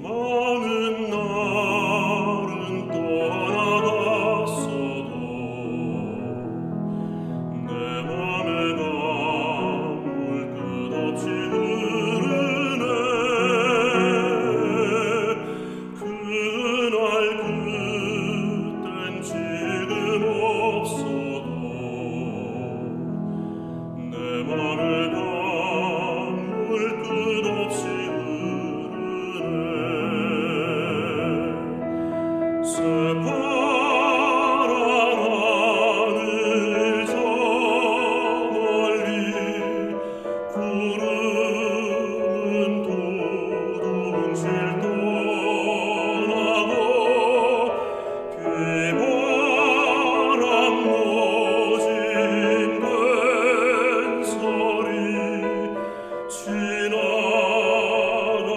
많은 날은 떠나갔어도 내 맘에 강물 끝없이 흐르네. 그날 그땐 지금 없어도 내 맘에 강물 끝없이 새파란 하늘 저 멀리 구름은 도둥실 떠나고 비바람 모진 괸소리 지나간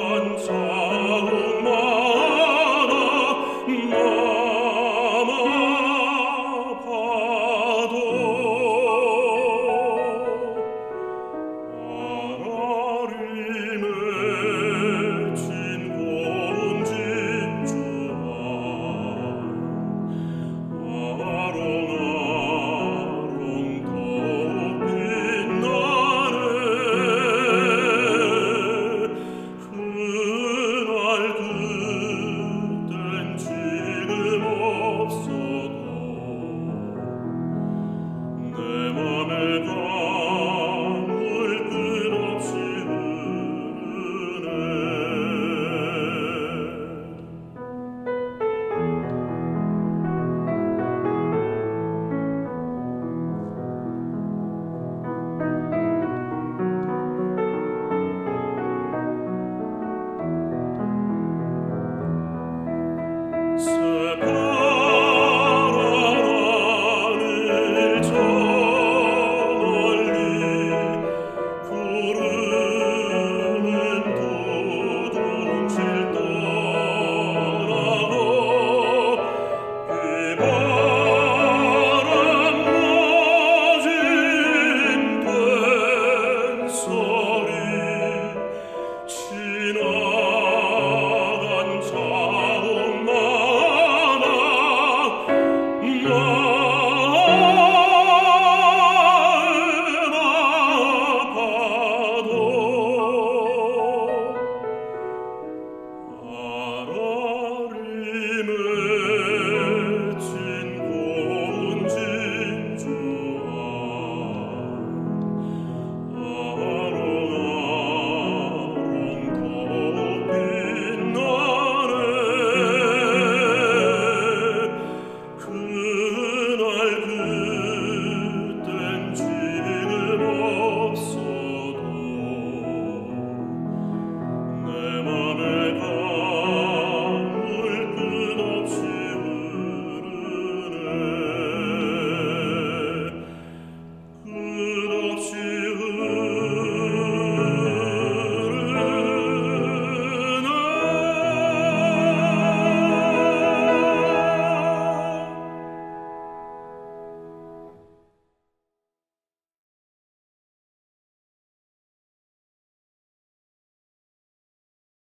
자국마다 맘 아파도 아라리 맺힌 고운 진주와 아롱아롱 더욱 빛나네. 그날 그땐 지금 없어도 내 맘에 강물 끝없이 흐르네. 새파란 하늘 저 멀리 구름은 도둥실 떠나고 비바람 맞은 괸소리 지나